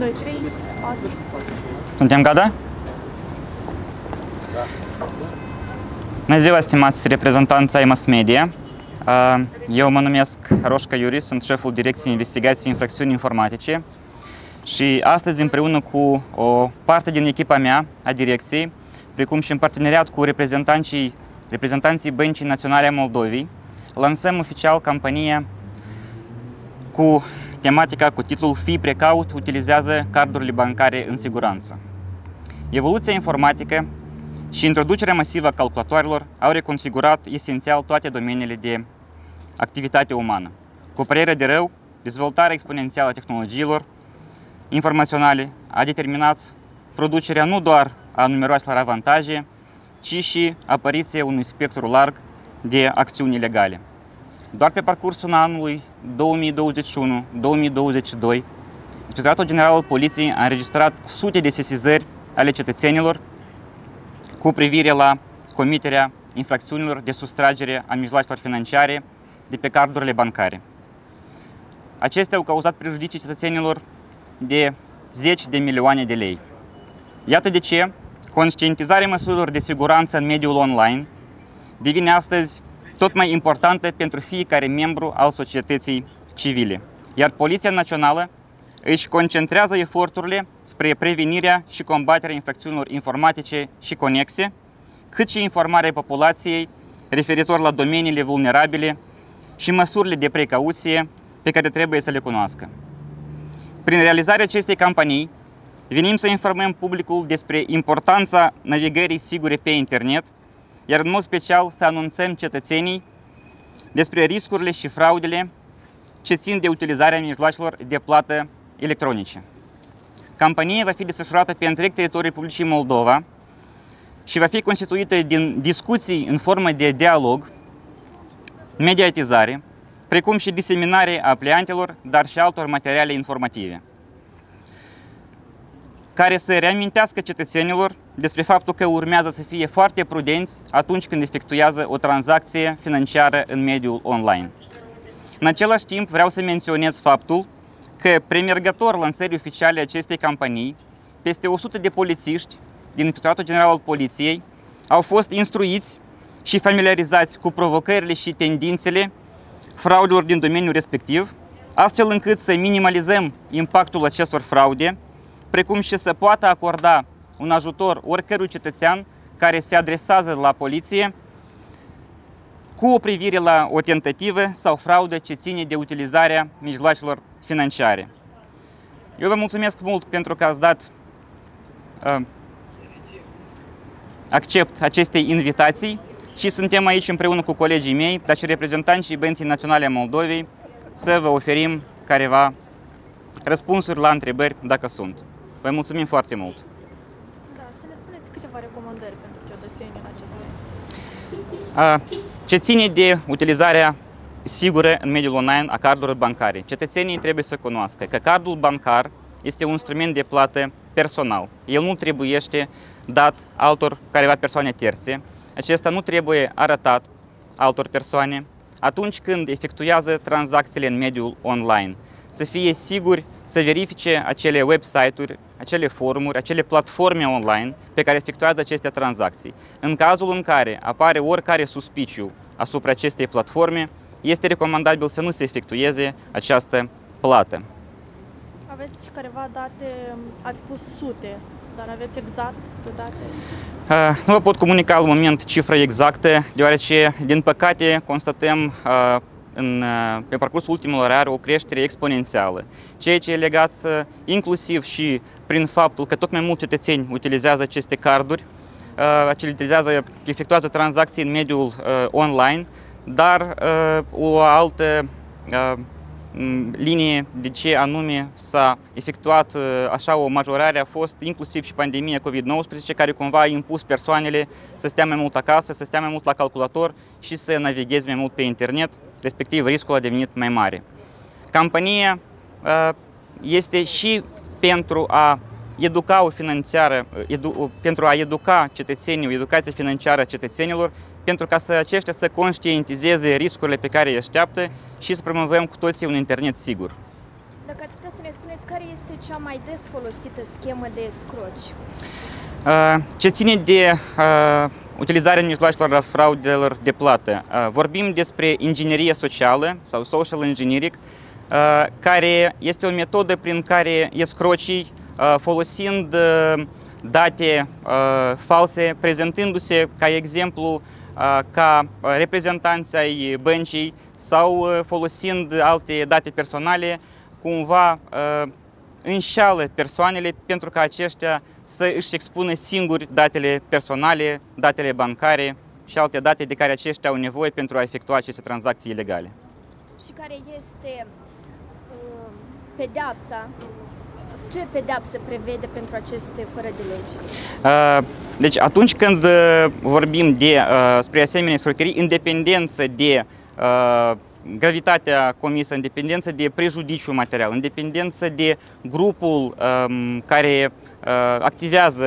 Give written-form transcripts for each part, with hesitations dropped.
2, 3, 4. Suntem gata? Bună ziua, stimați reprezentanți ai mass media. Eu mă numesc Roșca Iuri, sunt șeful Direcției Investigații Infracțiuni Informatice și astăzi, împreună cu o parte din echipa mea a direcției, precum și în parteneriat cu reprezentanții Băncii Naționale a Moldovei, lansăm oficial campania cu tematica cu titlul Fii precaut, utilizează cardurile bancare în siguranță. Evoluția informatică și introducerea masivă a calculatoarelor au reconfigurat esențial toate domeniile de activitate umană. Cu părere de rău, dezvoltarea exponențială a tehnologiilor informaționale a determinat producerea nu doar a numeroaselor avantaje, ci și apariția unui spectru larg de acțiuni ilegale. Doar pe parcursul anului 2021-2022, Inspectoratul General al Poliției a înregistrat sute de sesizări ale cetățenilor cu privire la comiterea infracțiunilor de sustragere a mijloacelor financiare de pe cardurile bancare. Acestea au cauzat prejudicii cetățenilor de zeci de milioane de lei. Iată de ce conștientizarea măsurilor de siguranță în mediul online devine astăzi tot mai importantă pentru fiecare membru al societății civile, iar Poliția Națională își concentrează eforturile spre prevenirea și combaterea infracțiunilor informatice și conexe, cât și informarea populației referitor la domeniile vulnerabile și măsurile de precauție pe care trebuie să le cunoască. Prin realizarea acestei campanii, venim să informăm publicul despre importanța navigării sigure pe internet, iar în mod special să anunțăm cetățenii despre riscurile și fraudele ce țin de utilizarea mijloacelor de plată electronice. Campania va fi desfășurată pe întreg teritoriul Republicii Moldova și va fi constituită din discuții în formă de dialog, mediatizare, precum și diseminare a pliantelor, dar și altor materiale informative, care să reamintească cetățenilor despre faptul că urmează să fie foarte prudenți atunci când efectuează o tranzacție financiară în mediul online. În același timp, vreau să menționez faptul că, premergător lansării oficiale acestei campanii, peste 100 de polițiști din Inspectoratul General al Poliției au fost instruiți și familiarizați cu provocările și tendințele fraudelor din domeniul respectiv, astfel încât să minimalizăm impactul acestor fraude, precum și să poată acorda un ajutor oricărui cetățean care se adresează la poliție cu o privire la o tentativă sau fraudă ce ține de utilizarea mijloacelor financiare. Eu vă mulțumesc mult pentru că ați dat accept acestei invitații și suntem aici împreună cu colegii mei, dar și reprezentanții Băncii Naționale a Moldovei, să vă oferim careva răspunsuri la întrebări, dacă sunt. Vă mulțumim foarte mult! Da, să ne spuneți câteva recomandări pentru cetățenii în acest sens. Ce ține de utilizarea sigură în mediul online a cardurilor bancare. Cetățenii trebuie să cunoască că cardul bancar este un instrument de plată personal. El nu trebuiește dat altor careva persoane terțe. Acesta nu trebuie arătat altor persoane atunci când efectuează tranzacțiile în mediul online. Să fie siguri să verifice acele website-uri, acele forumuri, acele platforme online pe care efectuează aceste tranzacții. În cazul în care apare oricare suspiciu asupra acestei platforme, este recomandabil să nu se efectueze această plată. Aveți și careva date, ați spus sute, dar aveți exact date? Nu vă pot comunica al moment cifra exactă, deoarece, din păcate, constatăm pe parcursul ultimelor ore o creștere exponențială, ceea ce e legat inclusiv și prin faptul că tot mai mulți cetățeni utilizează aceste carduri, efectuează tranzacții în mediul online, dar o altă linie de ce anume s-a efectuat așa o majorare a fost inclusiv și pandemia COVID-19, care cumva a impus persoanele să stea mai mult acasă, să stea mai mult la calculator și să navigheze mai mult pe internet, respectiv riscul a devenit mai mare. Campania este și pentru a educa pentru a educa cetățenii, o educație financiară a cetățenilor, pentru ca aceștia să conștientizeze riscurile pe care îi așteaptă și să promovăm cu toții un internet sigur. Dacă ați putea să ne spuneți Vedeți care este cea mai des folosită schemă de escroci? Ce ține de utilizarea mijloacelor fraudelor de plată, vorbim despre inginerie socială sau social engineering, care este o metodă prin care escrocii, folosind date false, prezentându-se ca exemplu ca reprezentanți ai băncii sau folosind alte date personale, cumva înșeală persoanele pentru ca aceștia să își expună singuri datele personale, datele bancare și alte date de care aceștia au nevoie pentru a efectua aceste tranzacții ilegale. Și care este pedeapsa? Ce pedeapsă prevede pentru aceste fără de legi? Deci atunci când vorbim spre asemenea escrocherii, în dependență de gravitatea comisă, în dependență de prejudiciu material, în dependență de grupul care activează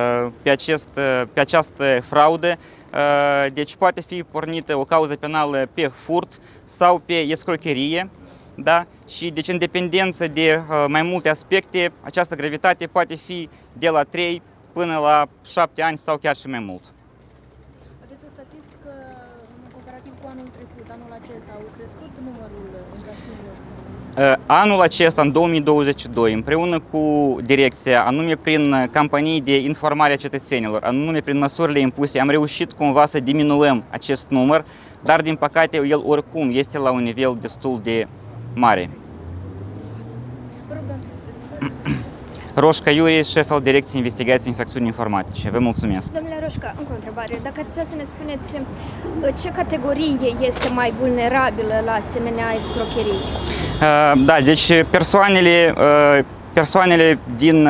pe această fraudă, deci poate fi pornită o cauză penală pe furt sau pe escrocherie. Da? Și deci în dependență de mai multe aspecte, această gravitate poate fi de la 3 până la 7 ani sau chiar și mai mult. Aveți o statistică comparativ cu anul trecut, anul acesta, au crescut numărul infracțiunilor? Anul acesta, în 2022, împreună cu direcția, anume prin campanii de informare a cetățenilor, anume prin măsurile impuse, am reușit cumva să diminuăm acest număr, dar din păcate el oricum este la un nivel destul de mare. Vă rugăm să prezentați. Roșca Iurie, șef al Direcției Investigații Infracțiuni Informatice. Vă mulțumesc. Domnule Roșca, încă o întrebare. Dacă ați putea să ne spuneți ce categorie este mai vulnerabilă la asemenea escrocherii? Da, deci persoanele din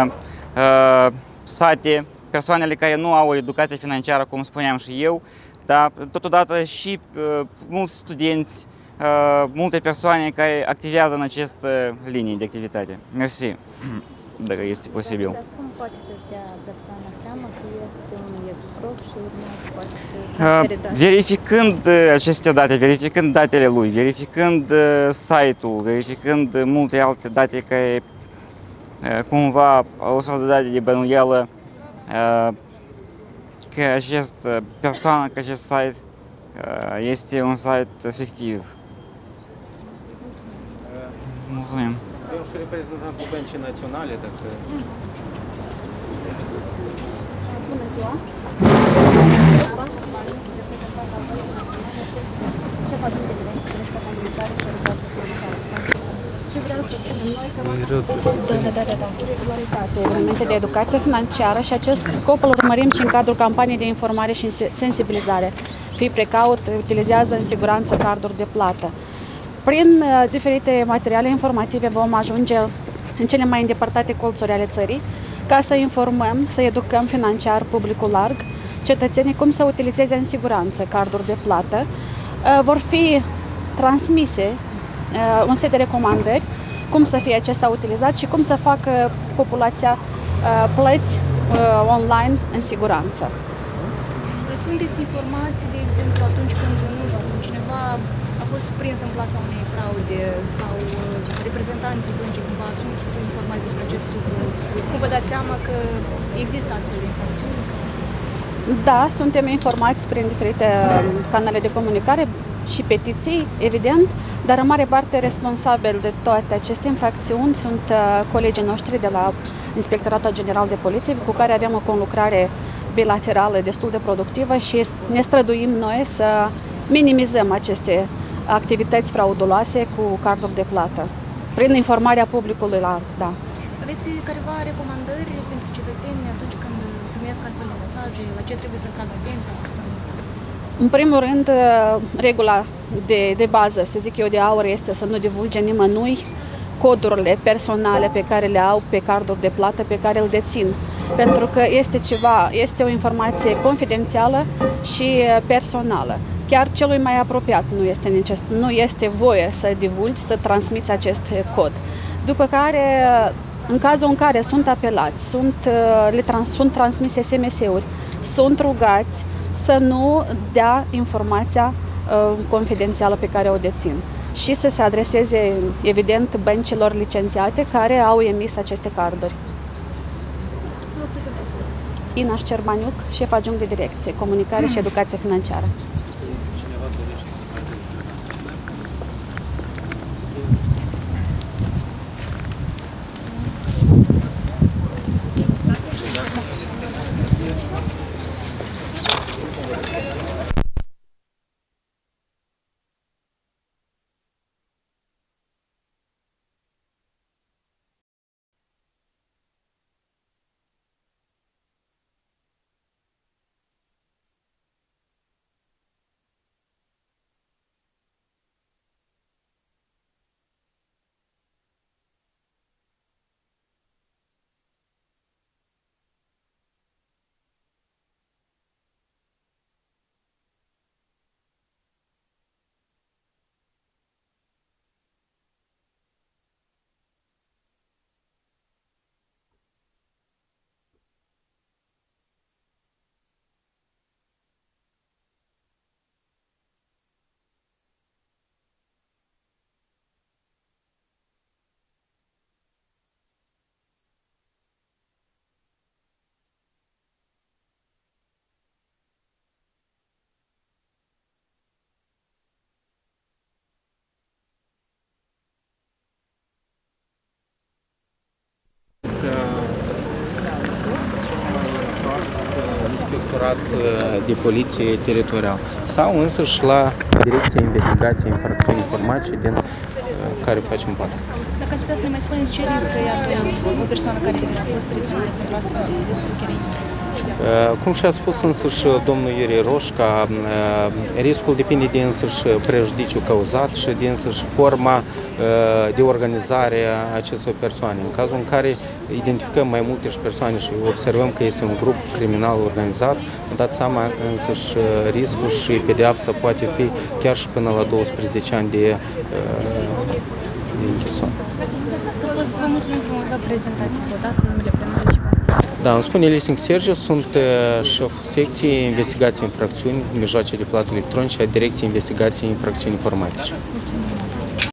sate, persoanele care nu au o educație financiară, cum spuneam și eu, dar totodată și mulți studenți, multe persoane care activează în această linie de activitate. Mersi, dacă este posibil. Dar cum poate să-și dea persoana seama că este un escroc și urmează poate să transfere date? Verificând aceste date, verificând datele lui, verificând site-ul, verificând multe alte date care cumva au o să de date de bănuială că această persoană, că acest site este un site fictiv. Mulțumim. Eu și reprezentantul Băncii Naționale, dacă... Bună ziua! Ce facem de responsabilitate și educație financiară? Ce vreau să spunem noi că regularitate, elemente de educație financiară și acest scop îl urmărim și în cadrul campaniei de informare și sensibilizare. Fii precaut, utilizează în siguranță carduri de plată. Prin diferite materiale informative vom ajunge în cele mai îndepărtate colțuri ale țării ca să informăm, să educăm financiar publicul larg, cetățenii cum să utilizeze în siguranță carduri de plată. Vor fi transmise un set de recomandări cum să fie acesta utilizat și cum să facă populația plăți online în siguranță. Sunteți informați, de exemplu, atunci când, nu știu, cineva a fost prins în plasa unei fraude sau reprezentanții băncii cumva sunt informați despre acest lucru? Cum vă dați seama că există astfel de infracțiuni? Da, suntem informați prin diferite canale de comunicare și petiții, evident, dar în mare parte responsabili de toate aceste infracțiuni sunt colegii noștri de la Inspectoratul General de Poliție, cu care avem o conlucrare bilaterală destul de productivă și ne străduim noi să minimizăm aceste activități frauduloase cu carduri de plată, prin informarea publicului larg, da. Aveți careva recomandări pentru cetățeni atunci când primesc astfel de mesaje, la ce trebuie să tragă atenția? În primul rând, regula de bază, să zic eu, de aur este să nu divulge nimănui codurile personale pe care le au pe cardul de plată pe care îl dețin. Pentru că este o informație confidențială și personală. Chiar celui mai apropiat nu este voie să divulgi, să transmiți acest cod. După care, în cazul în care sunt apelați, sunt transmise SMS-uri, sunt rugați să nu dea informația confidențială pe care o dețin. și să se adreseze, evident, băncilor licențiate care au emis aceste carduri. Să vă prezentați. Ina Șcermaniuc, șef adjunct de direcție, comunicare și educație financiară. Inspectorat de Poliție Teritorial sau însăși la Direcția Investigației Infracțiuni Informatice din care facem parte. Dacă ați putea să ne mai spuneți ce risc iată o persoană care a fost reținută pentru astfel de descurcării? Cum și-a spus însăși domnul Iurie Roșca, riscul depinde de însăși prejudiciu cauzat și de însăși forma de organizare a acestor persoane. În cazul în care identificăm mai multe persoane și observăm că este un grup criminal organizat, am dat seama însăși riscul și pedeapsa poate fi chiar și până la 12 ani de închisoare. Asta a fost, vă mulțumim frumos la prezentație, vă dat numele plenului și Da, îmi spune Lising Sergiu, sunt șef secției investigații infracțiuni, mijloace de plată electronice a Direcției Investigației Infracțiuni Informatice.